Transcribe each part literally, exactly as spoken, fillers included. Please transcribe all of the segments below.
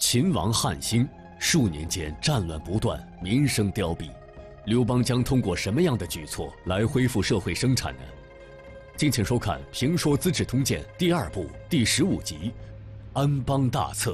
秦王汉兴，数年间战乱不断，民生凋敝。刘邦将通过什么样的举措来恢复社会生产呢？敬请收看《评说资治通鉴》第二部第十五集《安邦大策》。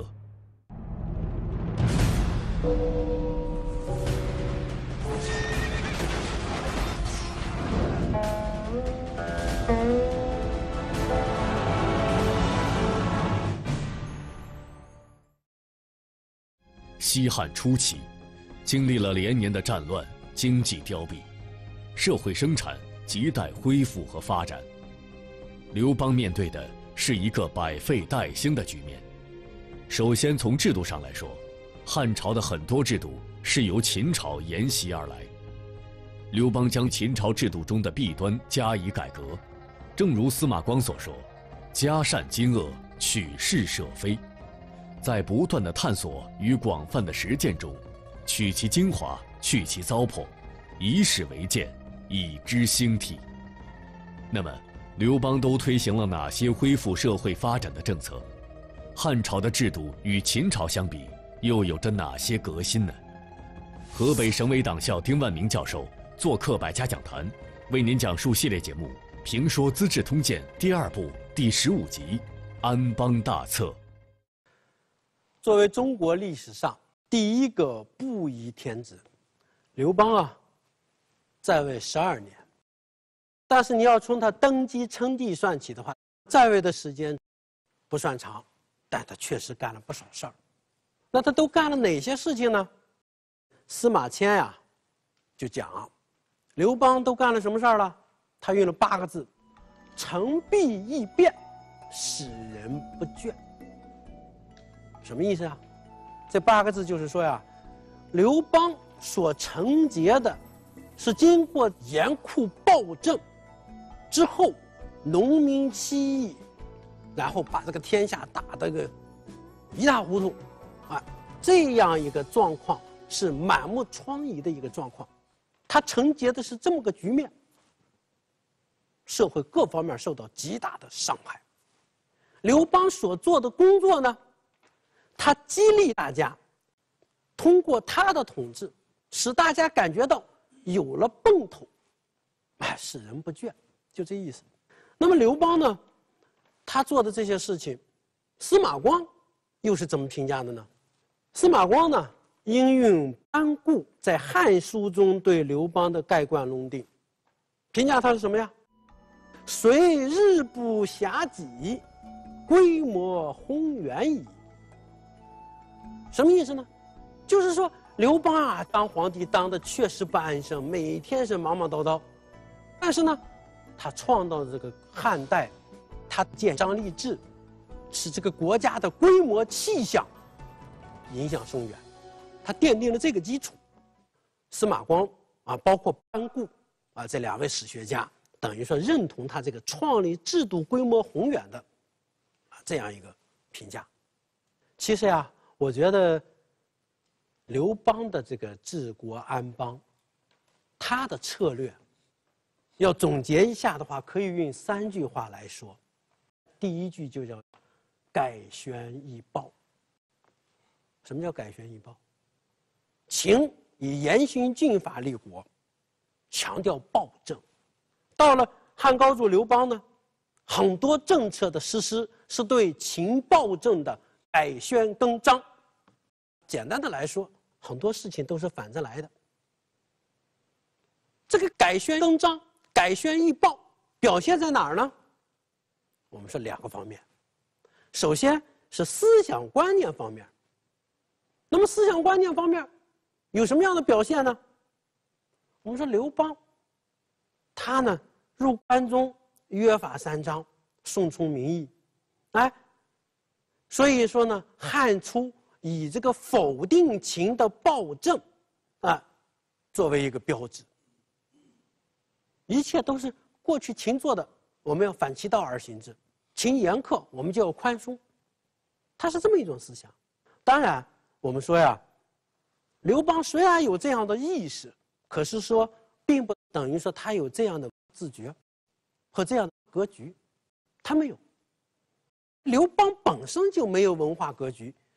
西汉初期，经历了连年的战乱，经济凋敝，社会生产亟待恢复和发展。刘邦面对的是一个百废待兴的局面。首先从制度上来说，汉朝的很多制度是由秦朝沿袭而来。刘邦将秦朝制度中的弊端加以改革，正如司马光所说：“加善兼恶，取是舍非。”在不断的探索与广泛的实践中，取其精华，去其糟粕，以史为鉴，以知兴替。那么，刘邦都推行了哪些恢复社会发展的政策？汉朝的制度与秦朝相比，又有着哪些革新呢？河北省委党校丁万明教授做客百家讲坛，为您讲述系列节目《评说资治通鉴》第二部第十五集《安邦大策》。 作为中国历史上第一个布衣天子，刘邦啊，在位十二年。但是你要从他登基称帝算起的话，在位的时间不算长，但他确实干了不少事儿。那他都干了哪些事情呢？司马迁呀、啊，就讲刘邦都干了什么事儿了？他用了八个字：成弊易变，使人不倦。什么意思啊？这八个字就是说呀，刘邦所承接的是经过严酷暴政之后，农民起义，然后把这个天下打得个一塌糊涂，啊，这样一个状况是满目疮痍的一个状况。他承接的是这么个局面，社会各方面受到极大的伤害。刘邦所做的工作呢？他激励大家，通过他的统治，使大家感觉到有了奔头，哎，使人不倦，就这意思。那么刘邦呢，他做的这些事情，司马光又是怎么评价的呢？司马光呢，应用班固在《汉书》中对刘邦的盖棺论定，评价他是什么呀？虽日不暇己，规模宏远矣。什么意思呢？就是说刘邦啊，当皇帝当的确实不安生，每天是忙忙叨叨。但是呢，他创造这个汉代，他建章立制，使这个国家的规模气象影响深远。他奠定了这个基础。司马光啊，包括班固啊，这两位史学家，等于说认同他这个创立制度规模宏远的啊这样一个评价。其实呀，我觉得刘邦的这个治国安邦，他的策略要总结一下的话，可以用三句话来说。第一句就叫改宣易暴。什么叫改宣易暴？秦以严刑峻法立国，强调暴政。到了汉高祖刘邦呢，很多政策的实施是对秦暴政的改宣更张。简单的来说，很多事情都是反着来的。这个改宣更张、改宣易暴表现在哪儿呢？我们说两个方面。首先是思想观念方面。那么思想观念方面有什么样的表现呢？我们说刘邦，他呢入关中约法三章，顺从民意，哎，所以说呢，汉初以这个否定秦的暴政啊作为一个标志，一切都是过去秦做的，我们要反其道而行之。秦严苛，我们就要宽松，它是这么一种思想。当然，我们说呀，刘邦虽然有这样的意识，可是说并不等于说他有这样的自觉和这样的格局，他没有。刘邦本身就没有文化格局，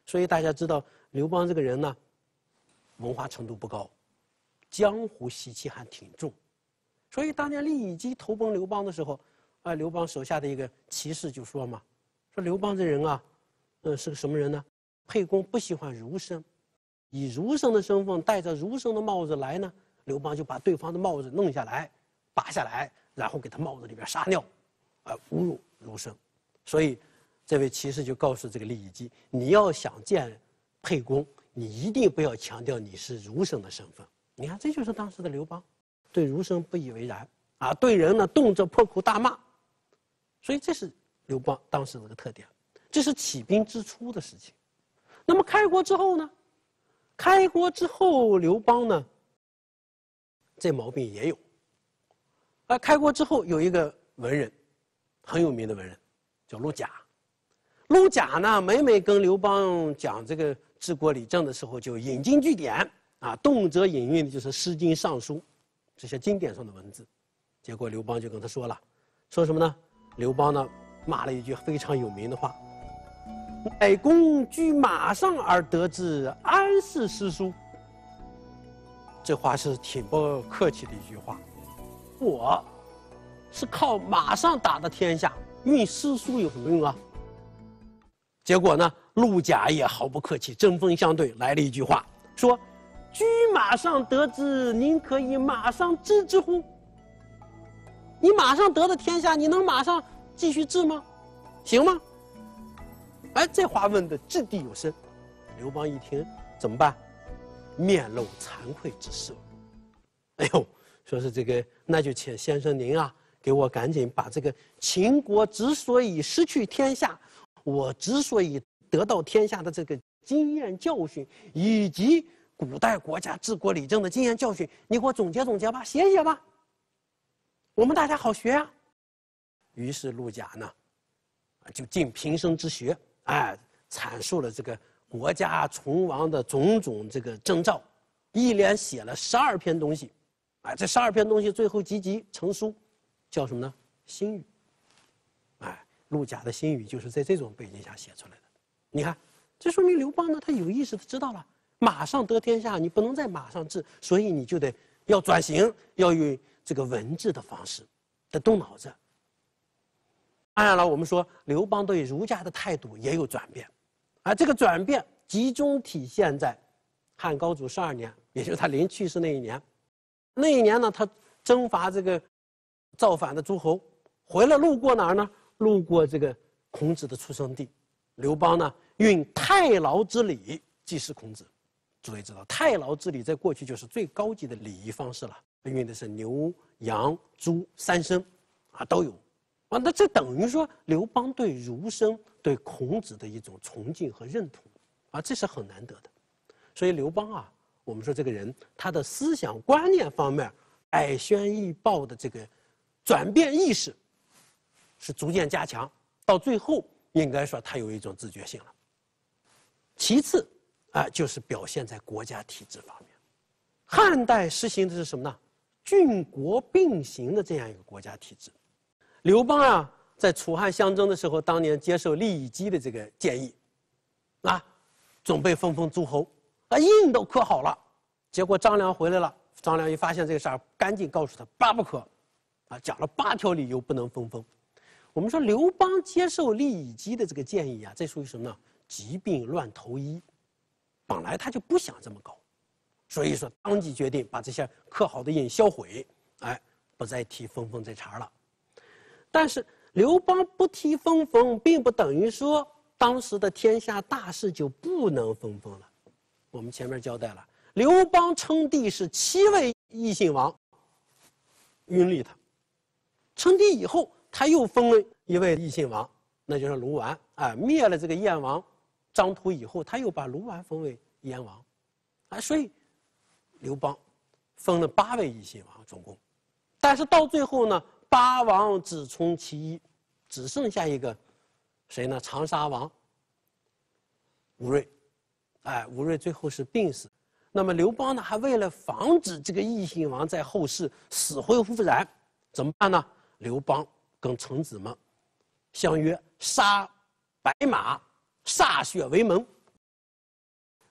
所以大家知道刘邦这个人呢，文化程度不高，江湖习气还挺重。所以当年利乙姬投奔刘邦的时候，啊，刘邦手下的一个骑士就说嘛，说刘邦这人啊，呃，是个什么人呢？沛公不喜欢儒生，以儒生的身份戴着儒生的帽子来呢，刘邦就把对方的帽子弄下来，拔下来，然后给他帽子里边撒尿，啊，侮辱儒生。所以这位骑士就告诉这个利乙姬，你要想见沛公，你一定不要强调你是儒生的身份。你看，这就是当时的刘邦，对儒生不以为然啊，对人呢动辄破口大骂。所以这是刘邦当时的一个特点，这是起兵之初的事情。那么开国之后呢？开国之后，刘邦呢，这毛病也有。啊，开国之后有一个文人，很有名的文人，叫陆贾。陆贾呢，每每跟刘邦讲这个治国理政的时候，就引经据典啊，动辄引用的就是《诗经》《尚书》这些经典上的文字。结果刘邦就跟他说了，说什么呢？刘邦呢骂了一句非常有名的话：“乃公居马上而得之，安是诗书？”这话是挺不客气的一句话。我是靠马上打的天下，运诗书有什么用啊？结果呢，陆贾也毫不客气，针锋相对，来了一句话，说：“居马上得之，您可以马上治之乎？”你马上得的天下，你能马上继续治吗？行吗？哎，这话问的掷地有声。刘邦一听怎么办？面露惭愧之色。哎呦，说是这个，那就请先生您啊，给我赶紧把这个秦国之所以失去天下，我之所以得到天下的这个经验教训，以及古代国家治国理政的经验教训，你给我总结总结吧，写写吧。我们大家好学啊。于是陆贾呢，就尽平生之学，哎，阐述了这个国家存亡的种种这个征兆，一连写了十二篇东西，哎，这十二篇东西最后集集成书，叫什么呢？新语。哎，陆贾的新语就是在这种背景下写出来的。你看，这说明刘邦呢，他有意识的知道了，马上得天下，你不能再马上治，所以你就得要转型，要用这个文治的方式，得动脑子。当然了，我们说刘邦对儒家的态度也有转变，啊，这个转变集中体现在汉高祖十二年，也就是他临去世那一年。那一年呢，他征伐这个造反的诸侯，回来路过哪儿呢？路过这个孔子的出生地。刘邦呢，运太牢之礼祭祀孔子。诸位知道，太牢之礼在过去就是最高级的礼仪方式了，运的是牛、羊、猪三牲，啊都有。啊，那这等于说刘邦对儒生、对孔子的一种崇敬和认同，啊，这是很难得的。所以刘邦啊，我们说这个人他的思想观念方面爱宣易暴的这个转变意识是逐渐加强，到最后应该说他有一种自觉性了。其次啊，就是表现在国家体制方面。汉代实行的是什么呢？郡国并行的这样一个国家体制。刘邦啊，在楚汉相争的时候，当年接受利乙姬的这个建议，啊，准备分封诸侯，啊，印都刻好了。结果张良回来了，张良一发现这个事儿，赶紧告诉他八不可，啊，讲了八条理由不能分封。我们说刘邦接受利乙姬的这个建议啊，这属于什么呢？疾病乱投医，本来他就不想这么搞，所以说当即决定把这些刻好的印销毁，哎，不再提分封这茬了。但是刘邦不提分封，并不等于说当时的天下大事就不能分封了。我们前面交代了，刘邦称帝是七位异姓王拥立他，称帝以后，他又封了一位异姓王，那就是卢绾啊，灭了这个燕王张图以后，他又把卢绾封为燕王，啊，所以刘邦封了八位异姓王总共，但是到最后呢，八王只从其一，只剩下一个谁呢？长沙王吴芮，哎，吴芮最后是病死。那么刘邦呢，还为了防止这个异姓王在后世死灰复燃，怎么办呢？刘邦跟臣子们相约杀白马，歃血为盟，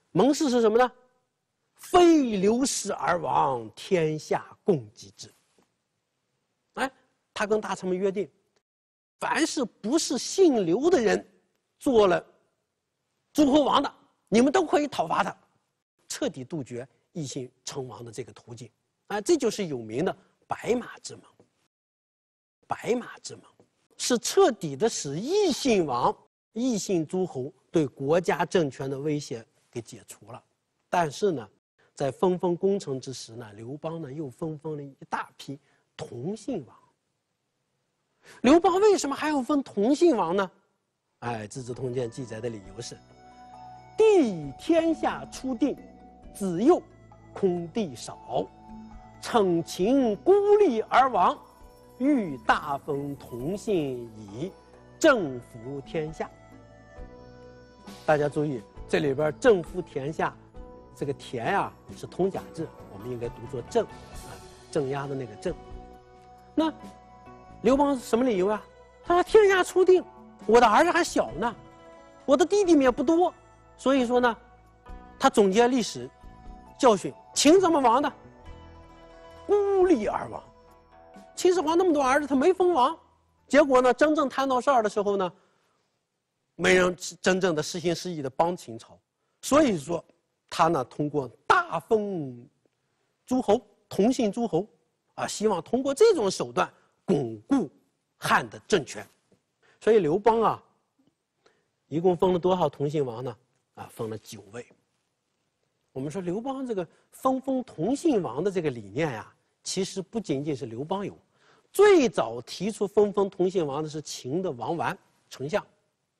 盟誓是什么呢？非刘氏而亡，天下共击之。哎，他跟大臣们约定，凡是不是姓刘的人做了诸侯王的，你们都可以讨伐他，彻底杜绝异姓称王的这个途径。啊，这就是有名的白马之盟。白马之盟是彻底的使异姓王、异姓诸侯对国家政权的威胁给解除了。但是呢，在分封功臣之时呢，刘邦呢又分封了一大批同姓王。刘邦为什么还要分同姓王呢？哎，《资治通鉴》记载的理由是：地天下初定，子幼，空地少，逞勤孤立而亡，欲大封同姓以正服天下。大家注意，这里边正服天下，这个田呀是通假字，我们应该读作正，啊，镇压的那个正。那刘邦什么理由啊？他说天下初定，我的儿子还小呢，我的弟弟们也不多，所以说呢，他总结历史教训，秦怎么亡的？孤立而亡。秦始皇那么多儿子，他没封王，结果呢，真正摊到事儿的时候呢，没人真正的实心实意的帮秦朝，所以说他呢通过大封诸侯，同姓诸侯，啊，希望通过这种手段巩固汉的政权。所以刘邦啊，一共封了多少同姓王呢？啊，封了九位。我们说刘邦这个分封同姓王的这个理念呀，其实不仅仅是刘邦有，最早提出分封同姓王的是秦的王完丞相。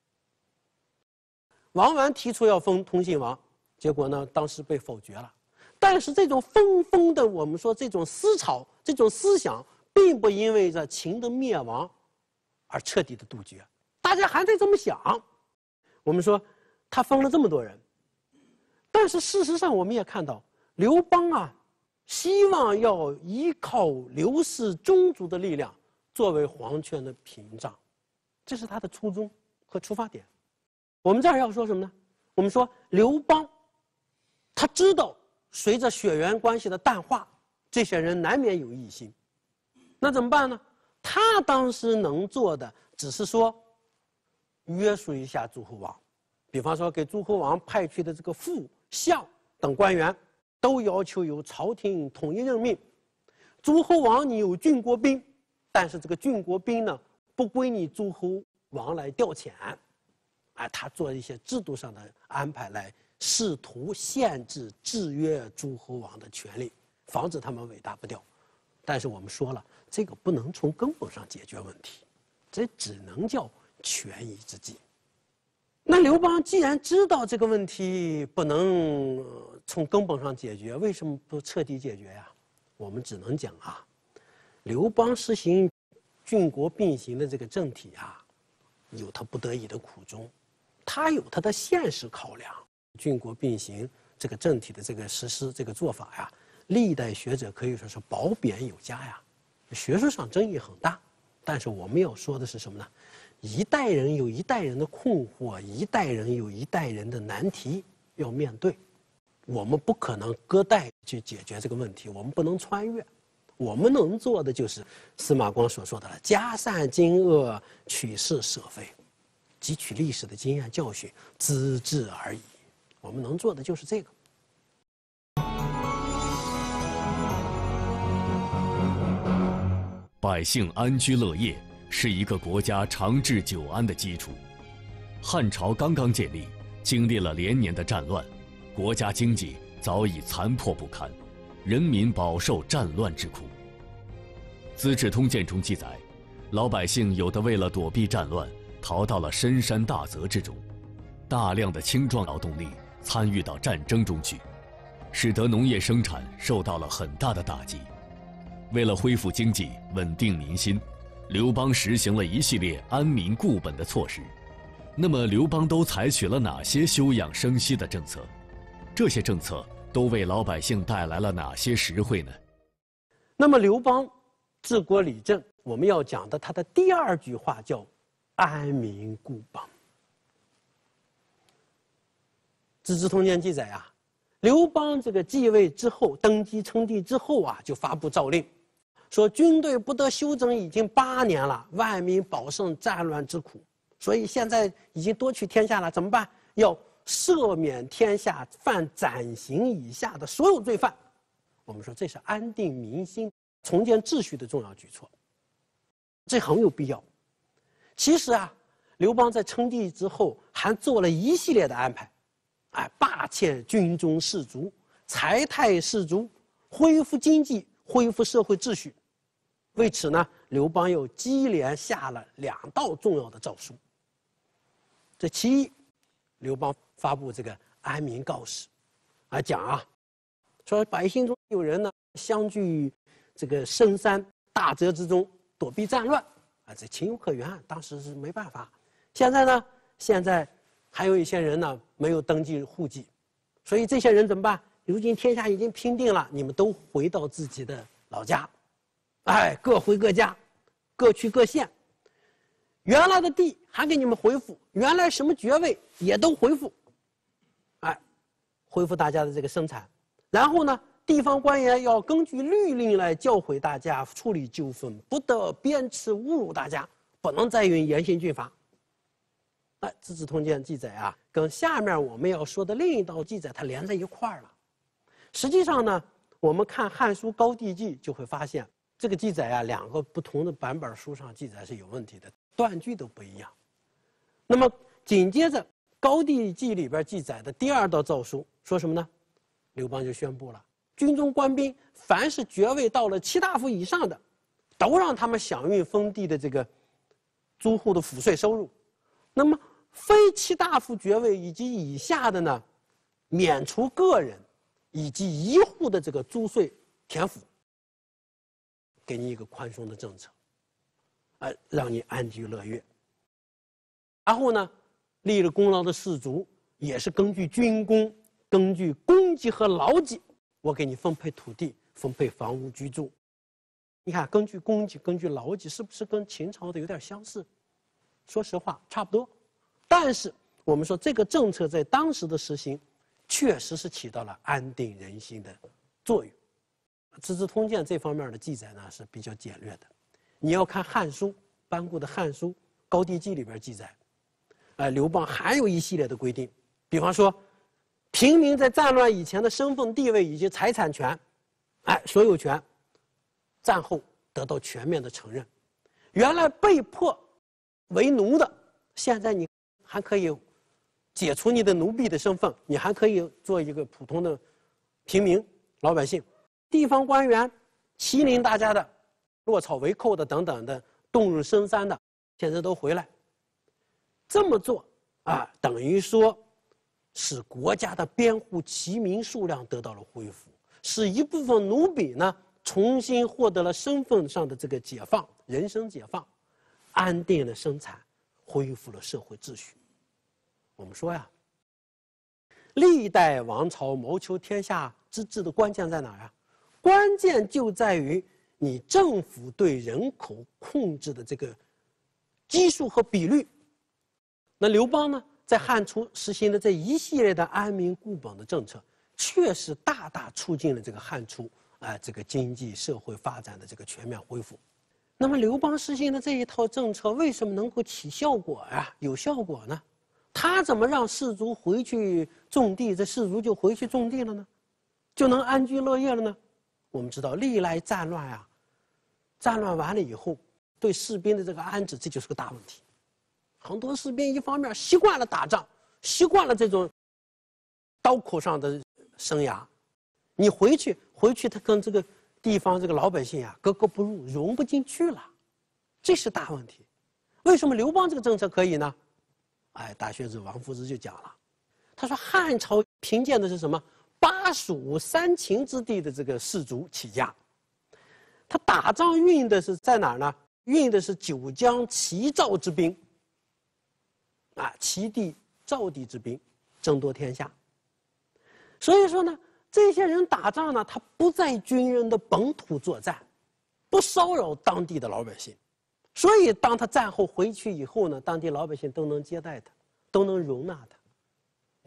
王完提出要封同姓王，结果呢，当时被否决了。但是这种分封的，我们说这种思潮、这种思想，并不因为这秦的灭亡而彻底的杜绝，大家还得这么想。我们说他封了这么多人，但是事实上我们也看到，刘邦啊，希望要依靠刘氏宗族的力量作为皇权的屏障，这是他的初衷和出发点。我们这儿要说什么呢？我们说刘邦，他知道随着血缘关系的淡化，这些人难免有异心，那怎么办呢？他当时能做的只是说约束一下诸侯王，比方说给诸侯王派去的这个副相等官员都要求由朝廷统一任命。诸侯王你有郡国兵，但是这个郡国兵呢不归你诸侯王来调遣，哎，他做一些制度上的安排来试图限制制约诸侯王的权利，防止他们尾大不掉。但是我们说了，这个不能从根本上解决问题，这只能叫权宜之计。那刘邦既然知道这个问题不能从根本上解决，为什么不彻底解决呀？我们只能讲啊，刘邦实行郡国并行的这个政体啊，有他不得已的苦衷，他有他的现实考量。郡国并行这个政体的这个实施这个做法呀，历代学者可以说是褒贬有加呀，学术上争议很大。但是我们要说的是什么呢？一代人有一代人的困惑，一代人有一代人的难题要面对，我们不可能隔代去解决这个问题，我们不能穿越，我们能做的就是司马光所说的了，加善经恶，取是舍非，汲取历史的经验教训，资治而已。我们能做的就是这个。 百姓安居乐业是一个国家长治久安的基础。汉朝刚刚建立，经历了连年的战乱，国家经济早已残破不堪，人民饱受战乱之苦。《资治通鉴》中记载，老百姓有的为了躲避战乱，逃到了深山大泽之中，大量的青壮劳动力参与到战争中去，使得农业生产受到了很大的打击。为了恢复经济、稳定民心，刘邦实行了一系列安民固本的措施。那么刘邦都采取了哪些休养生息的政策？这些政策都为老百姓带来了哪些实惠呢？ 那么刘邦治国理政，我们要讲的他的第二句话叫安民固邦。 资治通鉴》记载啊，刘邦这个继位之后，登基称帝之后啊，就发布诏令，说军队不得休整已经八年了，万民饱受战乱之苦，所以现在已经夺取天下了，怎么办？要赦免天下犯斩刑以下的所有罪犯。我们说这是安定民心、重建秩序的重要举措，这很有必要。其实啊，刘邦在称帝之后还做了一系列的安排，哎，罢遣军中士卒，裁汰士卒，恢复经济，恢复社会秩序。为此呢，刘邦又接连下了两道重要的诏书。这其一，刘邦发布这个安民告示，啊讲啊，说百姓中有人呢相聚这个深山大泽之中，躲避战乱，啊，这情有可原，当时是没办法。现在呢，现在还有一些人呢没有登记户籍，所以这些人怎么办？如今天下已经平定了，你们都回到自己的老家，哎，各回各家，各去各县。原来的地还给你们恢复，原来什么爵位也都恢复，哎，恢复大家的这个生产。然后呢，地方官员要根据律令来教诲大家处理纠纷，不得鞭笞侮辱大家，不能再用严刑峻法。哎，《资治通鉴》记载啊，跟下面我们要说的另一道记载它连在一块儿了。实际上呢，我们看《汉书·高帝纪》就会发现，这个记载啊，两个不同的版本书上记载是有问题的，断句都不一样。那么紧接着，《高帝纪》里边记载的第二道诏书说什么呢？刘邦就宣布了，军中官兵凡是爵位到了七大夫以上的，都让他们享运封地的这个诸户的赋税收入。那么非七大夫爵位以及以下的呢，免除个人以及一户的这个租税田赋，给你一个宽松的政策，呃，让你安居乐业。然后呢，立了功劳的士卒也是根据军功、根据功绩和劳绩，我给你分配土地、分配房屋居住。你看，根据功绩、根据劳绩，是不是跟秦朝的有点相似？说实话，差不多。但是我们说这个政策在当时的实行，确实是起到了安定人心的作用。《资治通鉴》这方面的记载呢是比较简略的。你要看《汉书》颁布的《汉书·高帝纪》里边记载，呃，刘邦还有一系列的规定，比方说，平民在战乱以前的身份地位以及财产权，哎，所有权，战后得到全面的承认。原来被迫为奴的，现在你还可以解除你的奴婢的身份，你还可以做一个普通的平民老百姓。地方官员欺凌大家的、落草为寇的等等的、动入深山的，现在都回来。这么做啊，等于说使国家的编户齐民数量得到了恢复，使一部分奴婢呢重新获得了身份上的这个解放，人身解放，安定了生产，恢复了社会秩序。我们说呀，历代王朝谋求天下之治的关键在哪儿啊？关键就在于你政府对人口控制的这个基数和比率。那刘邦呢，在汉初实行的这一系列的安民固本的政策，确实大大促进了这个汉初啊、呃、这个经济社会发展的这个全面恢复。那么刘邦实行的这一套政策为什么能够起效果呀、啊？有效果呢？他怎么让士卒回去种地，这士卒就回去种地了呢？就能安居乐业了呢？我们知道历来战乱啊，战乱完了以后，对士兵的这个安置，这就是个大问题。很多士兵一方面习惯了打仗，习惯了这种刀口上的生涯，你回去回去他跟这个地方这个老百姓啊格格不入，融不进去了，这是大问题。为什么刘邦这个政策可以呢？哎，大学者王夫之就讲了，他说汉朝凭借的是什么？巴蜀三秦之地的这个士卒起家，他打仗运的是在哪儿呢？运的是九江齐赵之兵，啊，齐地赵地之兵，争夺天下。所以说呢，这些人打仗呢，他不在军人的本土作战，不骚扰当地的老百姓，所以当他战后回去以后呢，当地老百姓都能接待他，都能容纳他。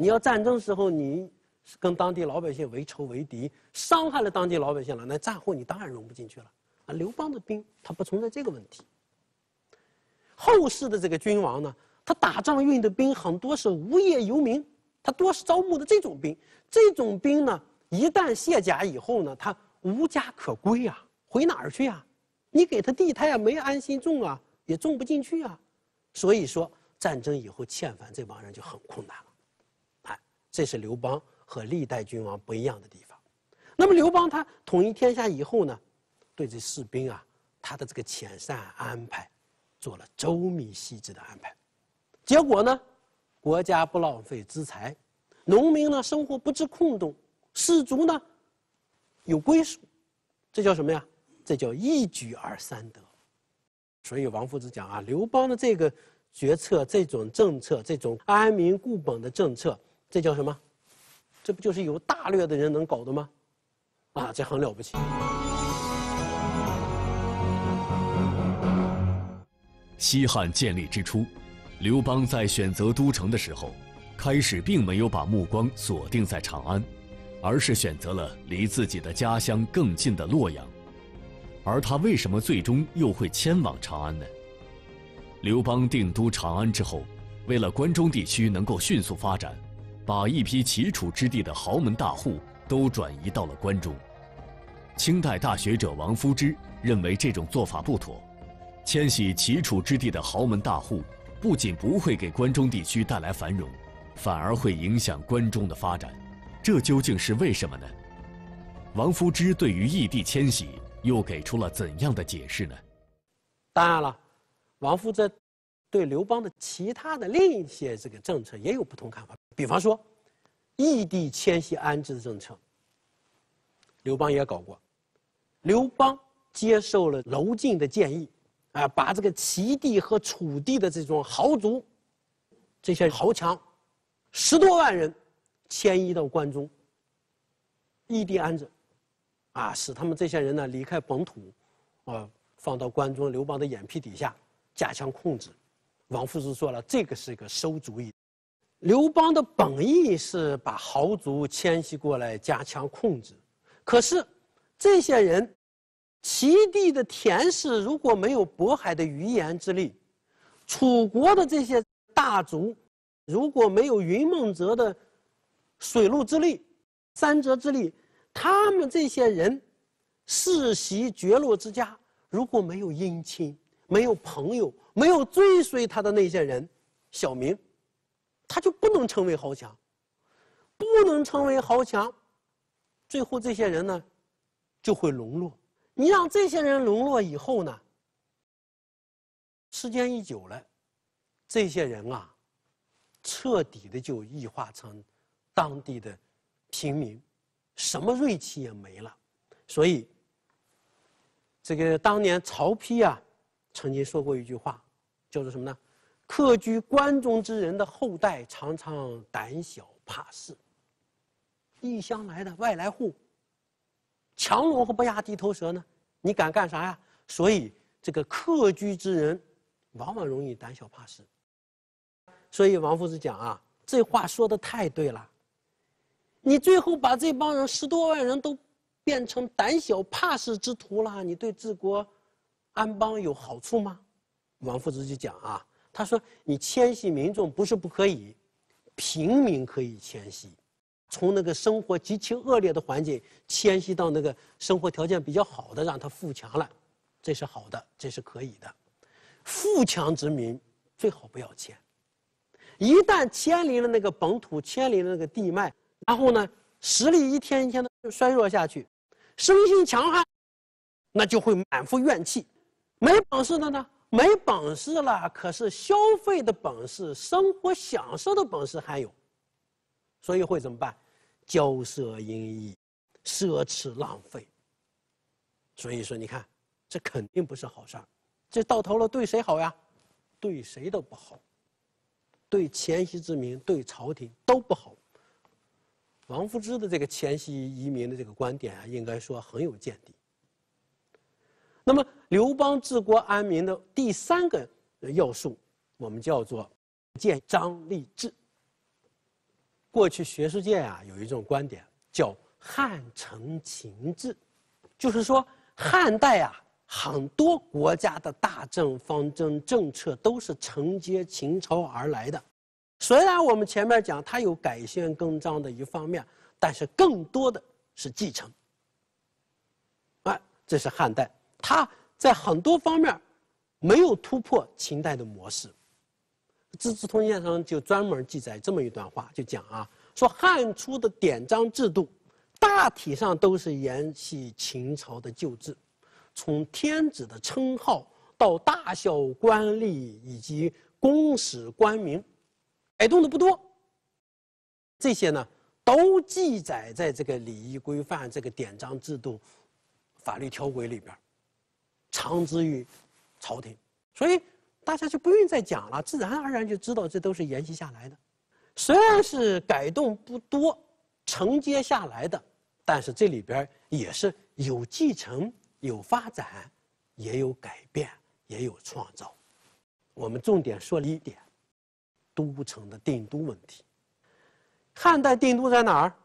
你要战争时候你跟当地老百姓为仇为敌，伤害了当地老百姓了，那战后你当然融不进去了。啊，刘邦的兵他不存在这个问题。后世的这个君王呢，他打仗运的兵很多是无业游民，他多是招募的这种兵。这种兵呢，一旦卸甲以后呢，他无家可归啊，回哪儿去啊？你给他地，他也没安心种啊，也种不进去啊。所以说，战争以后遣返这帮人就很困难了。哎，这是刘邦和历代君王不一样的地方。那么刘邦他统一天下以后呢，对这士兵啊，他的这个遣散安排做了周密细致的安排。结果呢，国家不浪费资财，农民呢生活不致空洞，士卒呢有归属，这叫什么呀？这叫一举而三得。所以王夫之讲啊，刘邦的这个决策、这种政策、这种安民固本的政策，这叫什么？这不就是有大略的人能搞的吗？啊，这很了不起。 西汉建立之初，刘邦在选择都城的时候，开始并没有把目光锁定在长安，而是选择了离自己的家乡更近的洛阳。而他为什么最终又会迁往长安呢？刘邦定都长安之后，为了关中地区能够迅速发展，把一批齐楚之地的豪门大户都转移到了关中。清代大学者王夫之认为这种做法不妥，迁徙齐楚之地的豪门大户不仅不会给关中地区带来繁荣，反而会影响关中的发展。这究竟是为什么呢？王夫之对于异地迁徙又给出了怎样的解释呢？ 当然了，王夫之对刘邦的其他的另一些这个政策也有不同看法。比方说，异地迁徙安置的政策，刘邦也搞过。刘邦接受了娄敬的建议，啊，把这个齐地和楚地的这种豪族，这些豪强，十多万人迁移到关中，异地安置。啊，使他们这些人呢离开本土，啊，放到关中刘邦的眼皮底下，加强控制。王夫之说了，这个是一个馊主意。刘邦的本意是把豪族迁徙过来，加强控制。可是，这些人，齐地的田氏如果没有渤海的鱼盐之力，楚国的这些大族如果没有云梦泽的水陆之力、三泽之力，他们这些人世袭绝落之家，如果没有姻亲、没有朋友、没有追随他的那些人小民，他就不能成为豪强，不能成为豪强，最后这些人呢就会沦落。你让这些人沦落以后呢，时间一久了，这些人啊，彻底的就异化成当地的平民。什么锐气也没了，所以，这个当年曹丕啊，曾经说过一句话，叫做什么呢？客居关中之人的后代常常胆小怕事。异乡来的外来户，强龙和不压地头蛇呢，你敢干啥呀？所以这个客居之人，往往容易胆小怕事。所以王夫之讲啊，这话说的太对了。你最后把这帮人十多万人都变成胆小怕事之徒了，你对治国安邦有好处吗？王夫之就讲啊，他说你迁徙民众不是不可以，平民可以迁徙，从那个生活极其恶劣的环境迁徙到那个生活条件比较好的，让他富强了，这是好的，这是可以的。富强之民最好不要迁，一旦迁离了那个本土，迁离了那个地脉，然后呢，实力一天一天的衰弱下去，生性强悍，那就会满腹怨气。没本事的呢，没本事了，可是消费的本事、生活享受的本事还有，所以会怎么办？骄奢淫逸，奢侈浪费。所以说，你看，这肯定不是好事儿。这到头了，对谁好呀？对谁都不好，对迁徙之民、对朝廷都不好。王夫之的这个迁徙移民的这个观点啊，应该说很有见地。那么，刘邦治国安民的第三个要素，我们叫做建章立制。 过去学术界啊有一种观点叫汉承秦制，就是说汉代啊很多国家的大政方针政策都是承接秦朝而来的。虽然我们前面讲它有改弦更张的一方面，但是更多的是继承。哎，这是汉代，它在很多方面没有突破秦代的模式。《资治通鉴》上就专门记载这么一段话，就讲啊，说汉初的典章制度大体上都是沿袭秦朝的旧制，从天子的称号到大小官吏以及公使官民，改动的不多。这些呢，都记载在这个礼仪规范、这个典章制度、法律条规里边，常之于朝廷。所以大家就不用再讲了，自然而然就知道这都是沿袭下来的。虽然是改动不多，承接下来的，但是这里边也是有继承、有发展，也有改变，也有创造。我们重点说了一点，都城的定都问题。汉代定都在哪儿？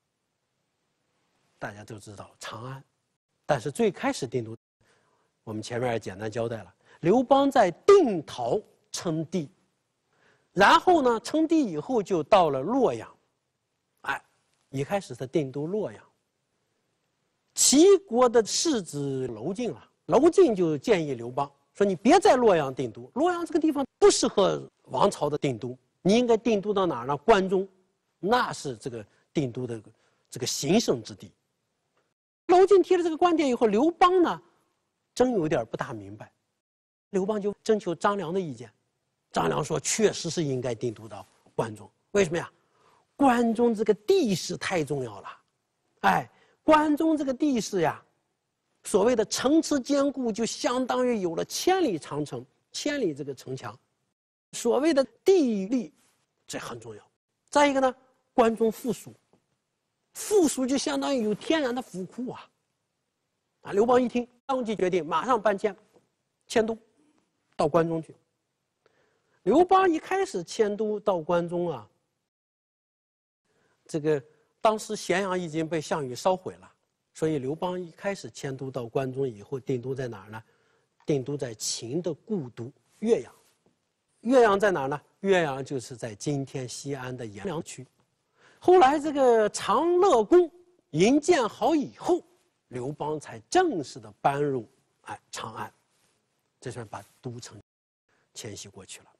大家都知道长安，但是最开始定都，我们前面也简单交代了。刘邦在定陶称帝，然后呢，称帝以后就到了洛阳，哎，一开始他定都洛阳。齐国的世子娄敬啊，娄敬就建议刘邦说：“你别在洛阳定都，洛阳这个地方不适合王朝的定都，你应该定都到哪儿呢？关中，那是这个定都的这个行胜之地。”娄敬提了这个观点以后，刘邦呢，真有点不大明白。刘邦就征求张良的意见，张良说：“确实是应该定都到关中。为什么呀？关中这个地势太重要了，哎，关中这个地势呀，所谓的城池坚固，就相当于有了千里长城，千里这个城墙。所谓的地利，这很重要。再一个呢，关中富庶，富庶就相当于有天然的府库啊。啊，刘邦一听，当即决定马上搬迁，迁都。”到关中去。刘邦一开始迁都到关中啊，这个当时咸阳已经被项羽烧毁了，所以刘邦一开始迁都到关中以后，定都在哪儿呢？定都在秦的故都岳阳。岳阳在哪儿呢？岳阳就是在今天西安的阎良区。后来这个长乐宫营建好以后，刘邦才正式的搬入哎长安。这算把都城迁徙过去了。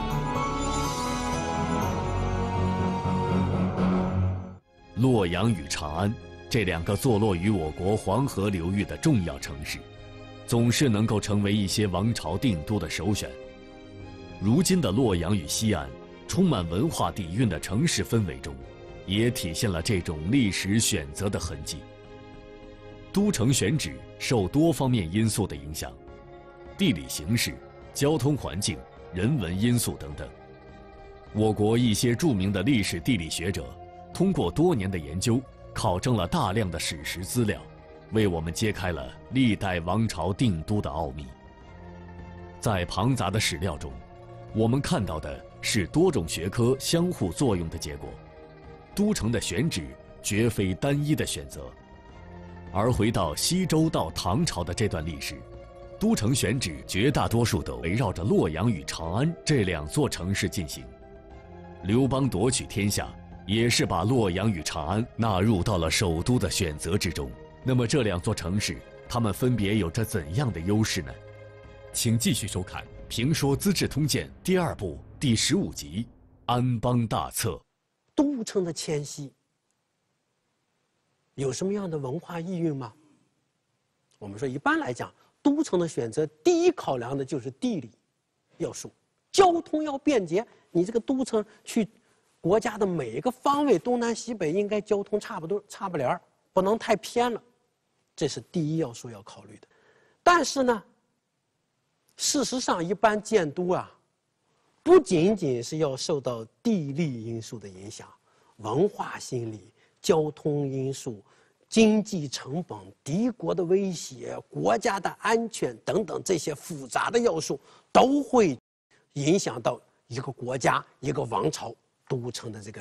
洛阳与长安这两个坐落于我国黄河流域的重要城市，总是能够成为一些王朝定都的首选。如今的洛阳与西安，充满文化底蕴的城市氛围中，也体现了这种历史选择的痕迹。都城选址受多方面因素的影响。地理形势、交通环境、人文因素等等，我国一些著名的历史地理学者通过多年的研究，考证了大量的史实资料，为我们揭开了历代王朝定都的奥秘。在庞杂的史料中，我们看到的是多种学科相互作用的结果，都城的选址绝非单一的选择。而回到西周到唐朝的这段历史，都城选址绝大多数都围绕着洛阳与长安这两座城市进行。刘邦夺取天下，也是把洛阳与长安纳入到了首都的选择之中。那么这两座城市，它们分别有着怎样的优势呢？请继续收看《评说资治通鉴》第二部第十五集《安邦大策》。 都城的迁徙有什么样的文化意蕴吗？我们说，一般来讲，都城的选择，第一考量的就是地理要素，交通要便捷。你这个都城去国家的每一个方位，东南西北应该交通差不多，差不离儿，不能太偏了，这是第一要素要考虑的。但是呢，事实上一般建都啊，不仅仅是要受到地利因素的影响，文化心理、交通因素、经济成本、敌国的威胁、国家的安全等等这些复杂的要素，都会影响到一个国家、一个王朝都城的这个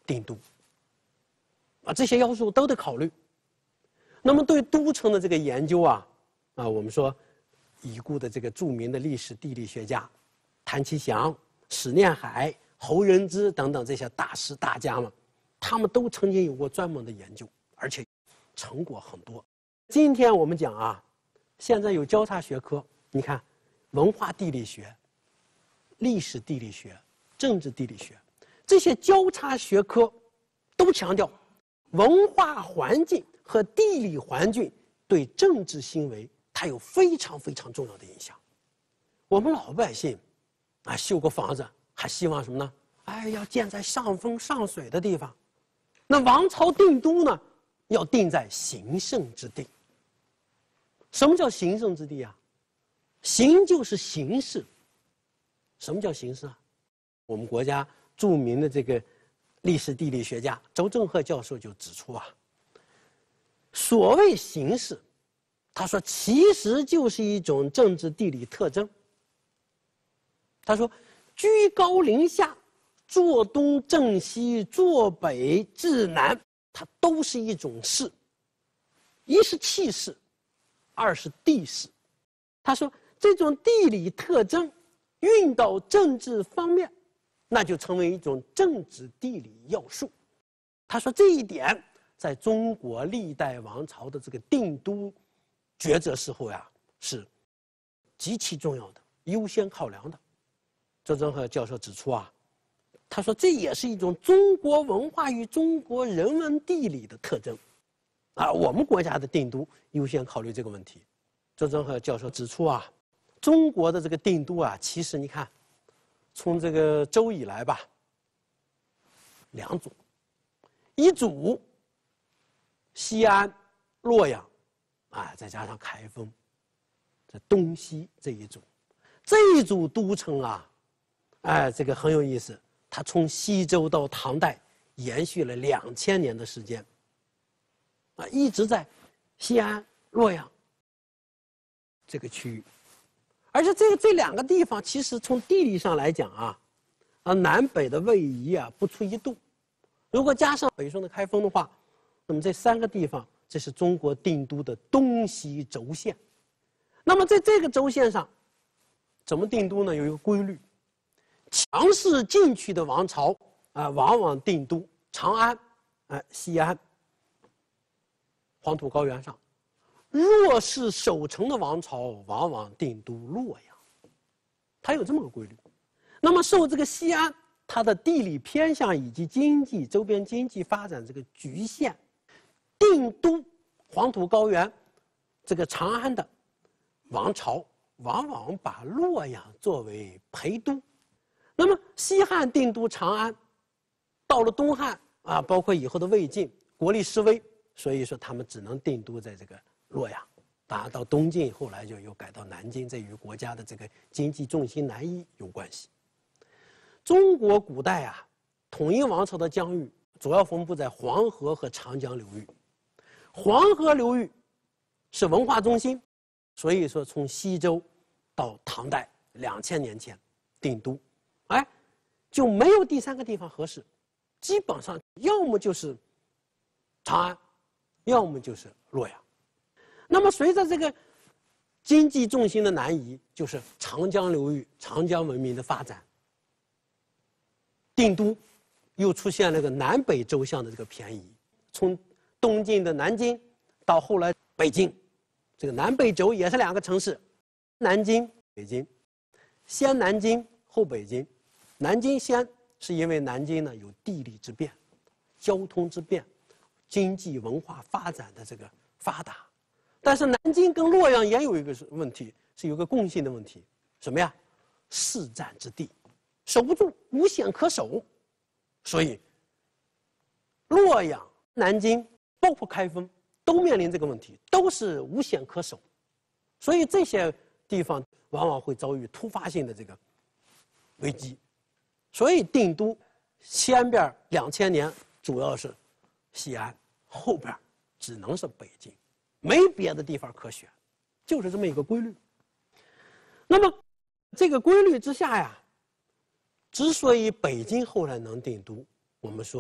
定都。啊，这些要素都得考虑。那么对都城的这个研究啊，啊，我们说已故的这个著名的历史地理学家谭其祥、史念海、侯仁之等等这些大师大家们，他们都曾经有过专门的研究，而且成果很多。今天我们讲啊，现在有交叉学科，你看，文化地理学、历史地理学、政治地理学，这些交叉学科都强调文化环境和地理环境对政治行为它有非常非常重要的影响。我们老百姓啊，修个房子还希望什么呢？哎，要建在上风上水的地方。那王朝定都呢，要定在行胜之地。什么叫行胜之地啊？行就是形式。什么叫形式啊？我们国家著名的这个历史地理学家周正鹤教授就指出啊，所谓形式，他说其实就是一种政治地理特征。他说，居高临下，坐东正西，坐北至南，它都是一种势。一是气势，二是地势。他说，这种地理特征运到政治方面，那就成为一种政治地理要素。他说这一点在中国历代王朝的这个定都抉择时候呀，是极其重要的、优先考量的。周正鹤教授指出啊，他说这也是一种中国文化与中国人文地理的特征啊。我们国家的定都优先考虑这个问题。周正鹤教授指出啊，中国的这个定都啊，其实你看，从这个周以来吧，两组，一组西安、洛阳，啊，再加上开封，这东西这一组，这一组都城啊，哎，这个很有意思，它从西周到唐代延续了两千年的时间，啊，一直在西安、洛阳这个区域。而且这个这两个地方，其实从地理上来讲啊，啊南北的位移啊不出一度。如果加上北宋的开封的话，那么这三个地方，这是中国定都的东西轴线。那么在这个轴线上，怎么定都呢？有一个规律：强势进取的王朝啊，往往定都长安、啊西安、黄土高原上。弱势守城的王朝往往定都洛阳，它有这么个规律。那么受这个西安它的地理偏向以及经济周边经济发展这个局限，定都黄土高原这个长安的王朝往往把洛阳作为陪都。那么西汉定都长安，到了东汉啊，包括以后的魏晋，国力式微，所以说他们只能定都在这个洛阳。当然到东晋后来就又改到南京，这与国家的这个经济重心南移有关系。中国古代啊，统一王朝的疆域主要分布在黄河和长江流域。黄河流域是文化中心，所以说从西周到唐代两千年前定都，哎，就没有第三个地方合适，基本上要么就是长安，要么就是洛阳。那么随着这个经济重心的南移，就是长江流域、长江文明的发展，定都又出现了个南北轴向的这个偏移，从东晋的南京到后来北京，这个南北轴也是两个城市，南京、北京，先南京后北京。南京先是因为南京呢有地理之便、交通之便、经济文化发展的这个发达。但是南京跟洛阳也有一个问题，是有个共性的问题，什么呀？市战之地，守不住，无险可守。所以洛阳、南京包括开封都面临这个问题，都是无险可守。所以这些地方往往会遭遇突发性的这个危机。所以定都前边两千年主要是西安，后边只能是北京。没别的地方可选，就是这么一个规律。那么，这个规律之下呀，之所以北京后来能定都，我们说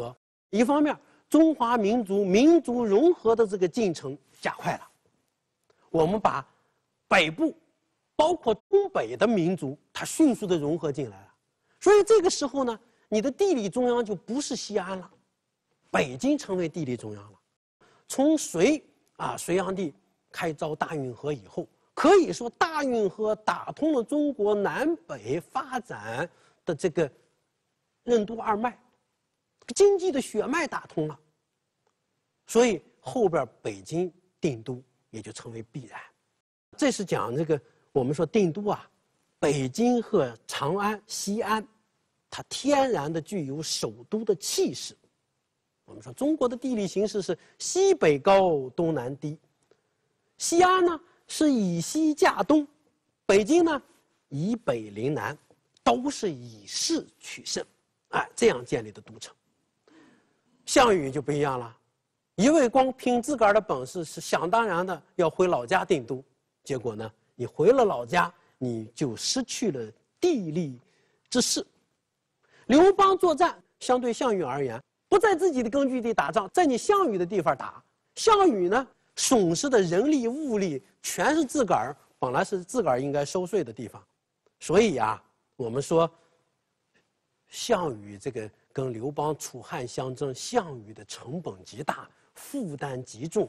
一方面，中华民族民族融合的这个进程加快了，我们把北部，包括东北的民族，它迅速的融合进来了。所以这个时候呢，你的地理中央就不是西安了，北京成为地理中央了。从隋啊隋炀帝开凿大运河以后，可以说大运河打通了中国南北发展的这个任督二脉，经济的血脉打通了，所以后边北京定都也就成为必然。这是讲这个我们说定都啊，北京和长安、西安，它天然的具有首都的气势。我们说中国的地理形势是西北高，东南低，西安呢是以西架东，北京呢以北临南，都是以势取胜，哎，这样建立的都城。项羽就不一样了，一味光凭自个儿的本事是想当然的要回老家定都，结果呢，你回了老家，你就失去了地利之势。刘邦作战相对项羽而言，不在自己的根据地打仗，在你项羽的地方打。项羽呢，损失的人力物力全是自个儿，本来是自个儿应该收税的地方，所以啊，我们说，项羽这个跟刘邦楚汉相争，项羽的成本极大，负担极重。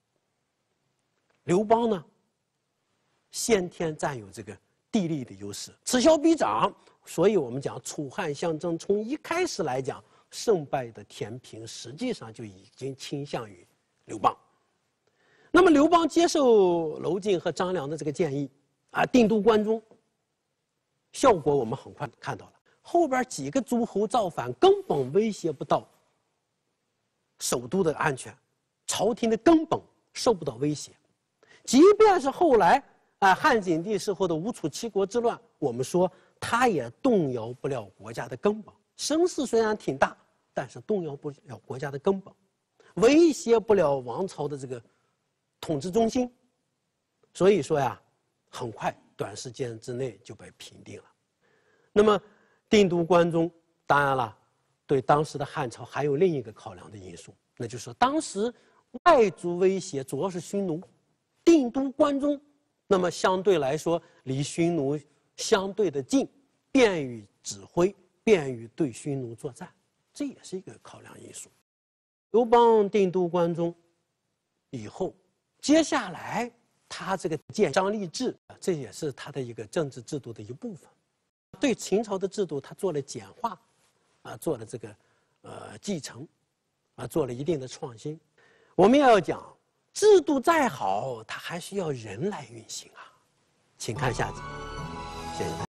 刘邦呢，先天占有这个地利的优势，此消彼长，所以我们讲楚汉相争，从一开始来讲，胜败的天平实际上就已经倾向于刘邦。那么刘邦接受娄敬和张良的这个建议，啊，定都关中，效果我们很快看到了。后边几个诸侯造反，根本威胁不到首都的安全，朝廷的根本受不到威胁。即便是后来啊汉景帝时候的吴楚七国之乱，我们说他也动摇不了国家的根本。声势虽然挺大，但是动摇不了国家的根本，威胁不了王朝的这个统治中心。所以说呀，很快短时间之内就被平定了。那么定都关中，当然了，对当时的汉朝还有另一个考量的因素，那就是说当时外族威胁主要是匈奴，定都关中，那么相对来说离匈奴相对的近，便于指挥，便于对匈奴作战，这也是一个考量因素。刘邦定都关中以后，接下来他这个建章立制，这也是他的一个政治制度的一部分。对秦朝的制度，他做了简化，啊，做了这个呃继承，啊，做了一定的创新。我们也要讲，制度再好，它还需要人来运行啊。请看下集，谢谢大家。